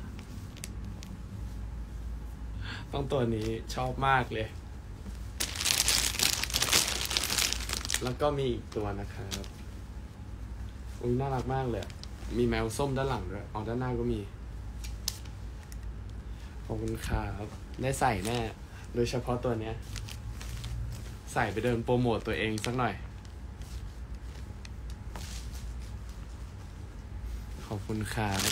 ต้องตัวนี้ชอบมากเลยแล้วก็มีอีกตัวนะครับอุ้ยน่ารักมากเลยมีแมวส้มด้านหลังด้วยอ๋อด้านหน้าก็มีขอบคุณครับได้ใส่แน่โดยเฉพาะตัวเนี้ยใส่ไปเดินโปรโมทตัวเองสักหน่อยขอบคุณครับ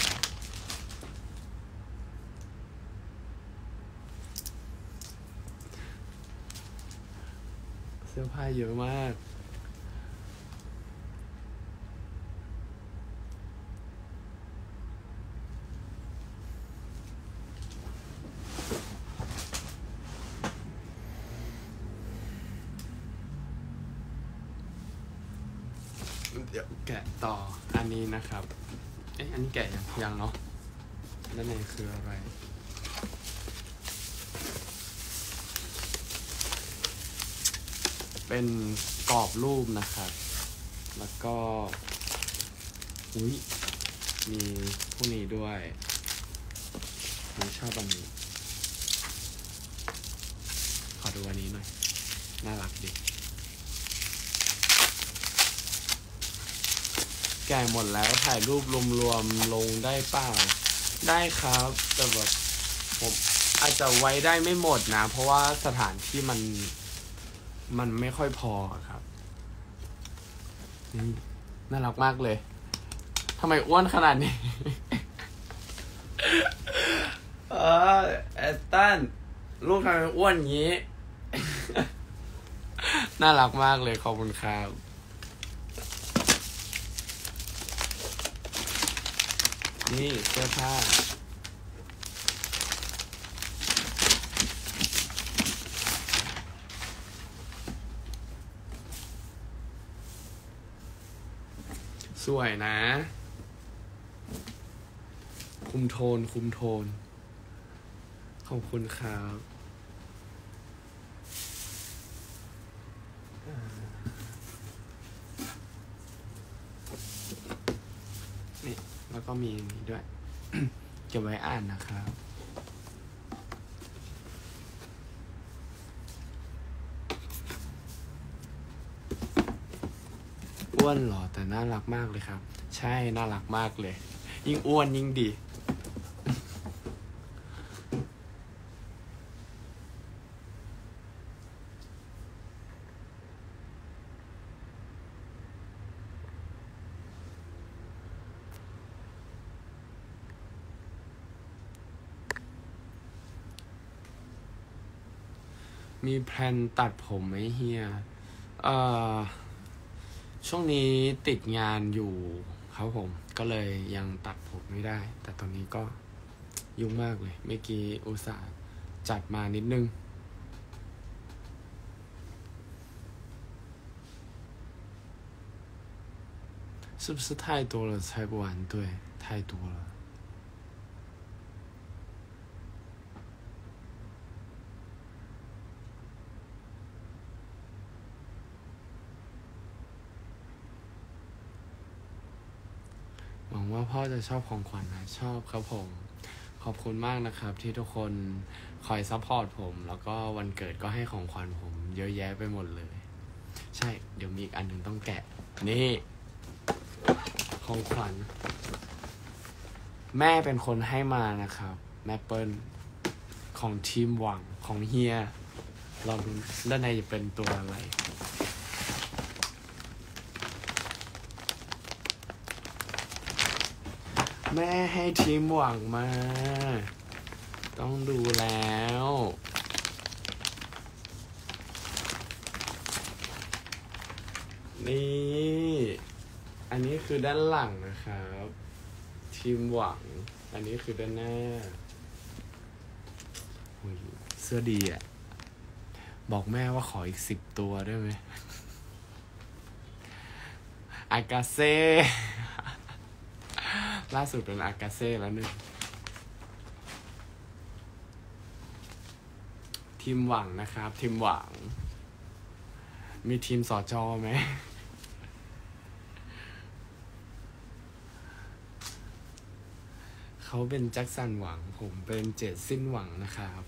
เสื้อผ้าเยอะมากเดี๋ยวแกะต่ออันนี้นะครับอันนี้แกะยังเนาะด้านในคืออะไรเป็นกรอบรูปนะครับแล้วก็มีพวกนี้ด้วยผมชอบอันนี้ขอดูอันนี้หน่อยน่ารักดีแก่หมดแล้วถ่ายรูปรวมๆลงได้เปล่าได้ครับแต่แบบผมอาจจะไว้ได้ไม่หมดนะเพราะว่าสถานที่มันไม่ค่อยพอครับนี่น่ารักมากเลยทำไมอ้วนขนาดนี้ แอตตันลูกทำไมอ้วนอย่างนี้ น่ารักมากเลยขอบคุณครับนี่เสื้อผ้าสวยนะคุมโทนขอบคุณครับนี่แล้วก็มีนี้ด้วย เก็บไว้อ่านนะครับอ้วนหรอแต่น่ารักมากเลยครับใช่น่ารักมากเลยยิ่งอ้วนยิ่งดีมีแพลนตัดผมไหมเฮียช่วงนี้ติดงานอยู่ครับผมก็เลยยังตัดผมไม่ได้แต่ตอนนี้ก็ยุ่งมากเลยเมื่อกี้อุตส่าห์จัดมานิดนึง是不是太多了猜不完对太多了หวังว่าพ่อจะชอบของขวัญนะชอบครับผมขอบคุณมากนะครับที่ทุกคนคอยซัพพอร์ตผมแล้วก็วันเกิดก็ให้ของขวัญผมเยอะแยะไปหมดเลยใช่เดี๋ยวมีอีกอันหนึ่งต้องแกะนี่ของขวัญแม่เป็นคนให้มานะครับแม่เปิ้ลของทีมหวังของเฮียลองดูด้านในจะเป็นตัวอะไรแม่ให้ทีมหวังมาต้องดูแล้วนี่อันนี้คือด้านหลังนะครับทีมหวังอันนี้คือด้านหน้าเสื้อดีอ่ะบอกแม่ว่าขออีก10 ตัวได้ไหมอากาเซ่ล่าสุดเป็นอากาเซ่แล้วนึงทีมหวังนะครับทีมหวังมีทีมสจไหมเขาเป็นแจ็คสันหวังผมเป็นเจดสิ้นหวังนะครับ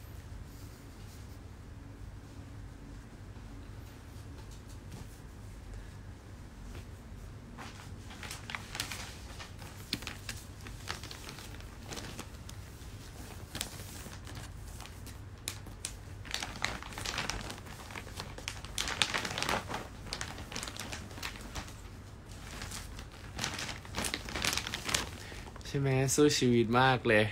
ใช่ไหมสู้ชีวิตมากเลย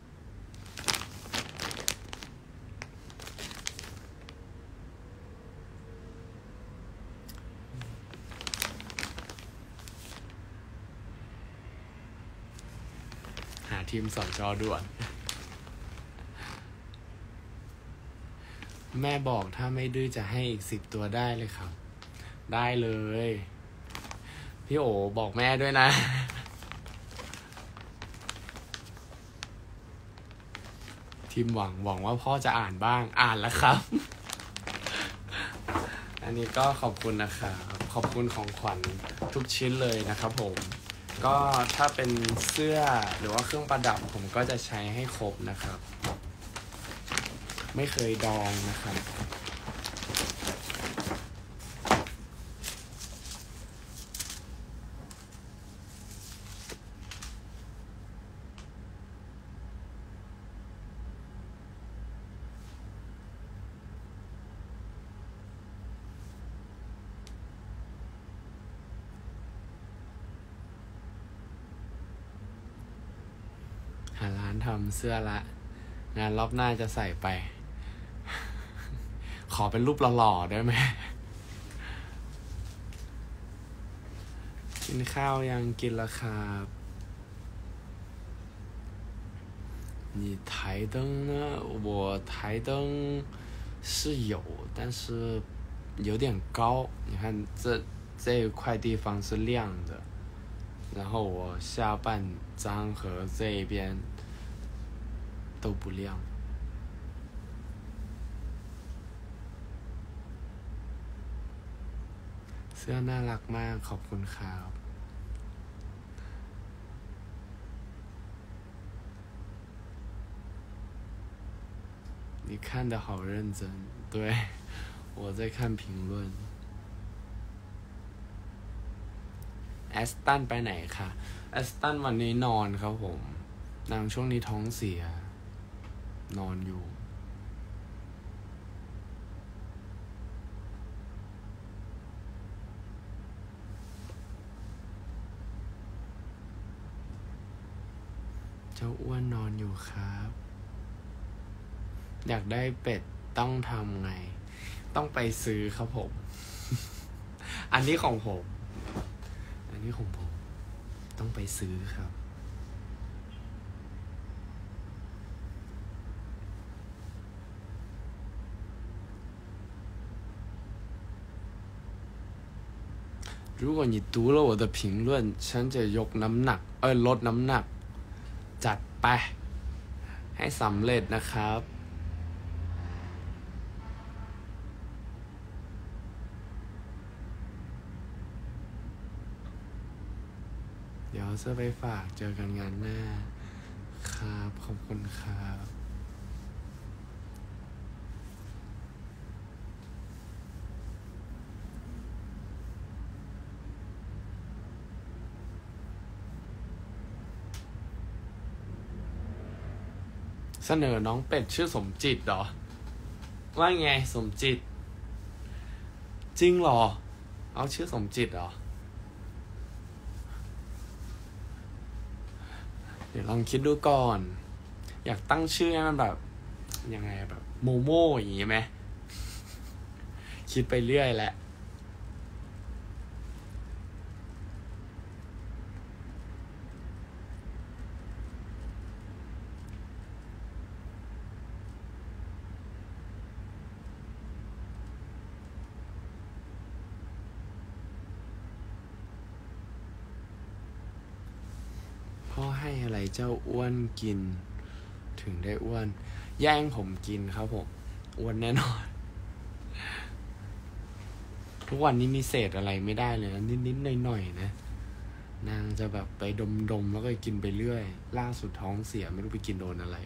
หาทีมสอนจอด่วนแม่บอกถ้าไม่ดื้อจะให้อีก10 ตัวได้เลยครับได้เลยพี่โอบอกแม่ด้วยนะทีมหวังว่าพ่อจะอ่านบ้างอ่านแล้วครับอันนี้ก็ขอบคุณนะครับขอบคุณของขวัญทุกชิ้นเลยนะครับผมก็ถ้าเป็นเสื้อหรือว่าเครื่องประดับผมก็จะใช้ให้ครบนะครับไม่เคยดองนะครับหาร้านทำเสื้อละงานรอบหน้าจะใส่ไปขอเป็นรูปหล่อๆได้ไหมกินข้าวยังกินแล้วครับ你台灯呢我台灯是有但是有点高你看这一块地方是亮的然后我下半张和这一边都不亮เสื้อน่ารักมากขอบคุณครับ你看得好认真对我在看评论แอสตันไปไหนคะแอสตันวันนี้นอนครับผมนางช่วงนี้ท้องเสียนอนอยู่เจ้าอ้วนนอนอยู่ครับอยากได้เป็ดต้องทำไงต้องไปซื้อครับผม อันนี้ของผมต้องไปซื้อครับ如果你读了我的评论ฉันจะยกน้ำหนักลดน้ำหนักจัดไปให้สำเร็จนะครับเดี๋ยวเสื้อไปฝากเจอกันงานหน้าครับขอบคุณครับเสนอน้องเป็ดชื่อสมจิตเหรอว่าไงสมจิตจริงเหรอเอาชื่อสมจิตเหรอเดี๋ยวลองคิดดูก่อนอยากตั้งชื่อให้มันแบบยังไงแบบโมโม่อย่างงี้ไหมคิดไปเรื่อยแหละพ่อให้อะไรเจ้าอ้วนกินถึงได้อ้วนแย่งผมกินครับผมอ้วนแน่นอนทุกวันนี้มีเศษอะไรไม่ได้เลยนะนิดๆหน่อยๆนะนางจะแบบไปดมๆแล้วก็กินไปเรื่อยล่าสุดท้องเสียไม่รู้ไปกินโดนอะไร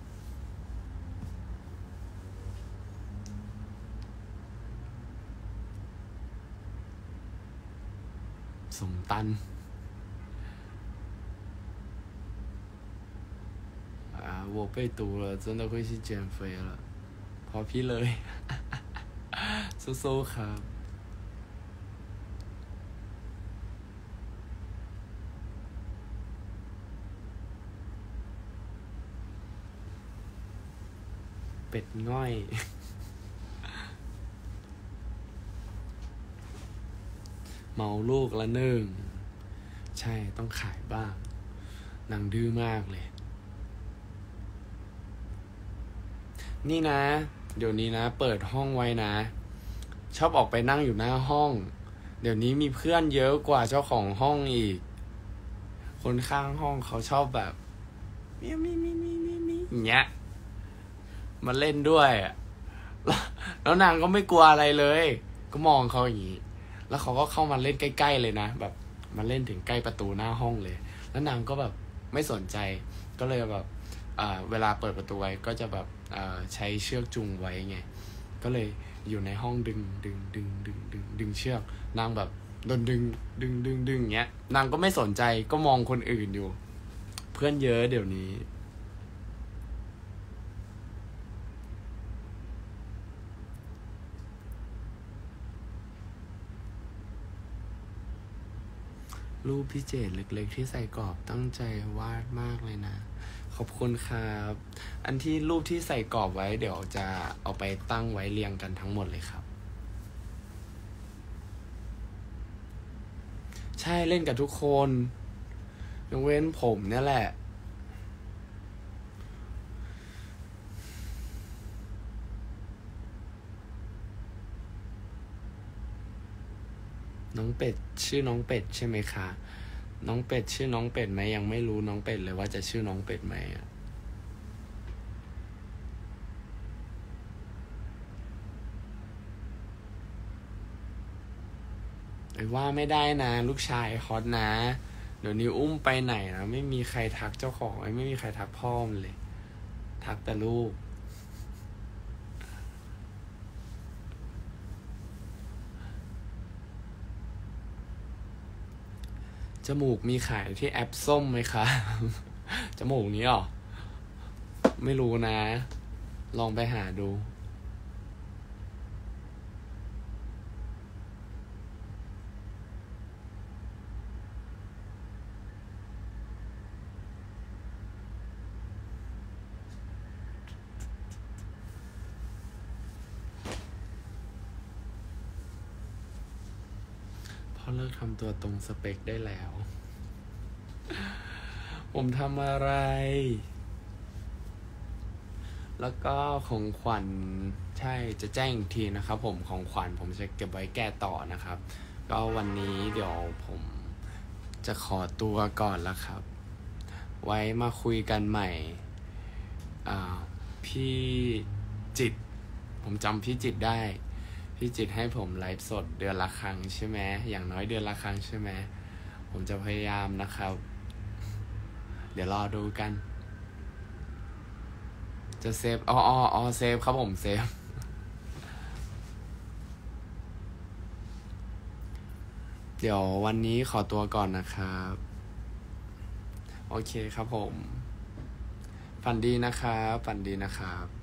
สมตัน我被毒了真的会去减肥了พอพี่เลย สู้ๆครับเป็ดง่อย เมาลูกละ1ใช่ต้องขายบ้างนางดื้อมากเลยนี่นะเดี๋ยวนี้นะเปิดห้องไว้นะชอบออกไปนั่งอยู่หน้าห้องเดี๋ยวนี้มีเพื่อนเยอะกว่าเจ้าของห้องอีกคนข้างห้องเขาชอบแบบมีอย่างเงี้ยมาเล่นด้วยแล้วนางก็ไม่กลัวอะไรเลยก็มองเขาอย่างนี้แล้วเขาก็เข้ามาเล่นใกล้ๆเลยนะแบบมาเล่นถึงใกล้ประตูหน้าห้องเลยแล้วนางก็แบบไม่สนใจก็เลยแบบเวลาเปิดประตูไว้ก็จะแบบใช้เชือกจูงไว้ไงก็เลยอยู่ในห้องดึงเชือกนางแบบโดนดึงเงี้ยนางก็ไม่สนใจก็มองคนอื่นอยู่เพื่อนเยอะเดี๋ยวนี้รูปพี่เจดเล็กๆที่ใส่กรอบตั้งใจวาดมากเลยนะขอบคุณครับอันที่รูปที่ใส่กรอบไว้เดี๋ยวจะเอาไปตั้งไว้เรียงกันทั้งหมดเลยครับใช่เล่นกับทุกคนยกเว้นผมเนี่ยแหละน้องเป็ดชื่อน้องเป็ดใช่ไหมคะน้องเป็ดชื่อน้องเป็ดไหมยังไม่รู้น้องเป็ดเลยว่าจะชื่อน้องเป็ดไหมว่าไม่ได้นะลูกชายฮอตนะเดี๋ยวนี้อุ้มไปไหนนะไม่มีใครทักเจ้าของไม่มีใครทักพ่อมันเลยทักแต่ลูกจมูกมีขายที่แอปส้มไหมคะ จมูกนี้หรอ ไม่รู้นะ ลองไปหาดูพ่อเลิกทำตัวตรงสเปคได้แล้ว ผมทำอะไร แล้วก็ของขวัญใช่จะแจ้งอีกทีนะครับผมของขวัญผมจะเก็บไว้แก้ต่อนะครับ ก็วันนี้เดี๋ยวผมจะขอตัวก่อนแล้วครับ ไว้มาคุยกันใหม่พี่จิตผมจำพี่จิตได้ พี่จิตให้ผมไลฟ์สดเดือนละครั้งใช่ไหมอย่างน้อยเดือนละครั้งใช่ไหมผมจะพยายามนะครับ เดี๋ยวรอดูกัน จะเซฟเซฟครับผมเซฟ เดี๋ยววันนี้ขอตัวก่อนนะครับ โอเคครับผม ฝันดีนะครับ ฝันดีนะครับ